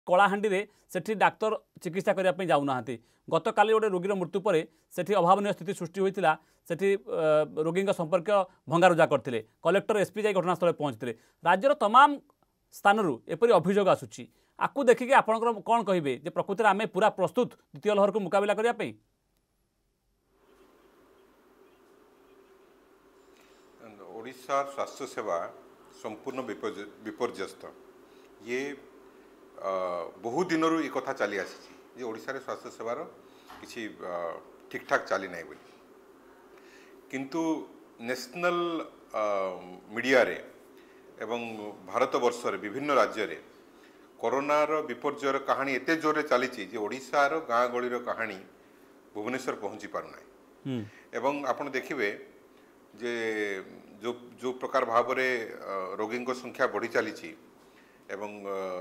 कलाहांडी रे सेठी डाक्तर चिकित्सा करने जाऊना गत काली गोटे रोगीर मृत्यु पर सेठी अभावन स्थिति सृष्टि होता सेठी रोगी संपर्क भंगारुजा करते कलेक्टर एसपी जाई घटनास्थल पहुंचते राज्यर तमाम स्थानरू एपरी अभियोग आसूची आपको देखिए आपंकर कौन कहे जे प्रकृति आम पूरा प्रस्तुत द्वितीय लहर को मुकाबला करने ओडिशा स्वास्थ्य सेवा संपूर्ण विपर्यस्त ये बहु दिन ये कथा चली आसी ओडिशा रे स्वास्थ्य सेवार किसी ठीक ठाक चली ना बोली किंतु नेशनल मीडिया रे एवं भारत वर्ष रे विभिन्न राज्य रे कोरोनार विपर्ययर कहानी एते जोरे चली ओडिशार गाँ गलीर कहानी भुवनेश्वर पहुँची पारना एवं आपण देखिए जे जो जो प्रकार भाव में रोगी संख्या बढ़ी चली एवं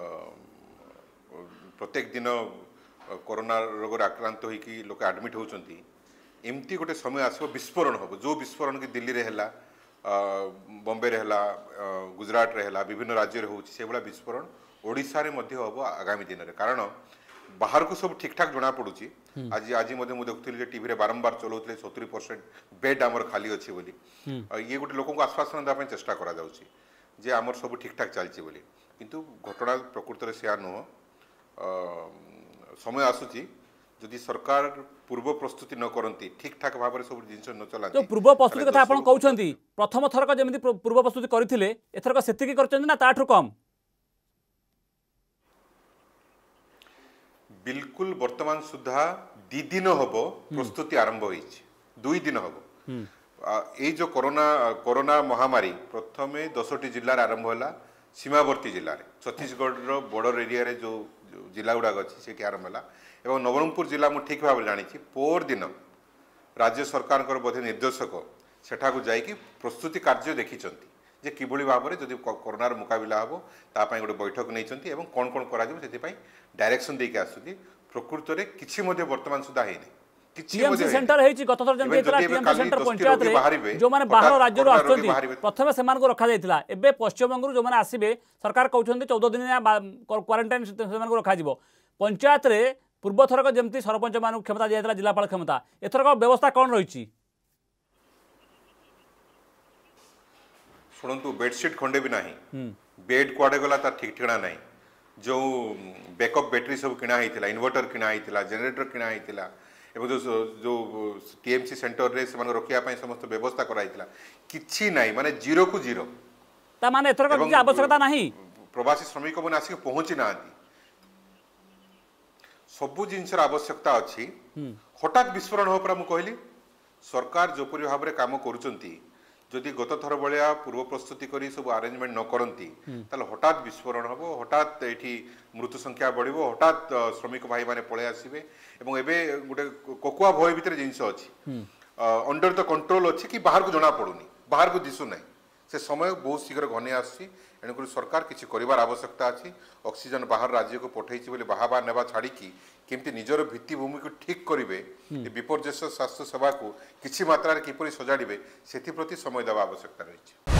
प्रत्येक दिन कोरोना रोग आक्रांत होइकी लोक एडमिट होती एमती गोटे समय आसो विस्फोरण हम जो विस्फोरण की दिल्ली रे हैला बॉम्बे रे हैला गुजरात रे हैला विभिन्न राज्य रे होउची से बड़ा विस्फोरण ओडिशा रे मध्य हम आगामी दिन रे कारण बाहर को सब ठीक ठाक जना पड़ुची आज आज मध्य मु देखुଥିଲି जे टीवी रे बारंबार चलाउଥିଲେ 70% बेड आमर खाली अछि बोली ये गोटे लोक को आश्वासन देबा चेष्टा करा जाउची जे आमर सब ठीक ठाक चलची बोली किंतु घटना प्रकृत रे से नुह समय आसुची जदि सरकार पूर्व प्रस्तुति न करती ठीक ठाक भाव में सब जिन न चला तो पूर्व प्रस्तुति कथा आपण कहउछंती प्रथम थरक जेमिति पूर्व प्रस्तुति करथिले एथरक सेतिकी करचंती ना ताठु कम बिल्कुल वर्तमान सुधा 2 दिन हम प्रस्तुति आरंभ हो 2 दिन हम ये जो कोरोना महामारी प्रथमे 10टी जिले आरंभ है सीमावर्ती जिले में छत्तीसगढ़ बॉर्डर एरिया रे जो जिला गुड़ाक अच्छी से आरंभ है एवं नवरंगपुर जिला मुझे ठीक भाव जानी पोर दिन राज्य सरकार बोधे निर्देशक सेठा को जाइए प्रस्तुति कार्य देखी जे किभली भाव में जब कोरोनार मुकाबला हम तापाई गोटे बैठक नहीं कौन कौन कर डायरेक्शन देके आसुची प्रकृत में किसी वर्तमान सुधा है टीएमसी सेंटर हेची गत थर जन देतला टीएमसी सेंटर पंचायत रे जो माने बाहर राज्य रो आछथि प्रथमे सेमान को रखा जायतिला एबे पश्चिम बंगरु जो माने आसीबे सरकार कहउछन्ते 14 दिन क्वारंटाइन सेमान को रखा जिवो पंचायत रे पूर्व थरक जेमती सरपंच मान क्षमता दियातला जिलापाल क्षमता एथरक व्यवस्था कोन रहिछि सुनंतु बेडशीट खंडे भी नहीं बेड कुआडे गला ता ठीक ठिकाना नहीं जो बैकअप बैटरी सब किना होता इन्वर्टर किना होता जेनेटर किना होता एवं जो टीएमसी सेंटर रे से रखिया समस्त व्यवस्था कराइला किछि नहीं माने जीरो को जीरो ता माने एथरक किछि आवश्यकता नहीं प्रवासी श्रमिक मन आसिक पहुंची ना सबु जिनसर आवश्यकता अच्छी हठात विस्फोरण हो परा मु कहली सरकार जोपरि भाव में काम करुचंती जदि गत थर भाया पूर्व प्रस्तुति करी सब अरेंजमेंट न करती ताले हठात विस्फोरण हम हठात ये मृत्यु संख्या बढ़ हठात श्रमिक भाई माने पळे आसीबे एवं एबे गोटे कोकुआ भय भितर जिनस अच्छी अंडर द कंट्रोल अच्छी कि बाहर को जना पड़ुनी बाहर को दिशु नहीं से समय बहुत शीघ्र घनी आसी एणुक सरकार किसी कर आवश्यकता अच्छी ऑक्सीजन बाहर राज्य को पठेछि बोले बाहाबा नेबा छाड़ी केमती निजर भित्तिभूमि को ठीक करेंगे विपर्यस्त स्वास्थ्य सेवा को किसी मात्रा किपरि सजाड़े से समय देवा आवश्यकता रही।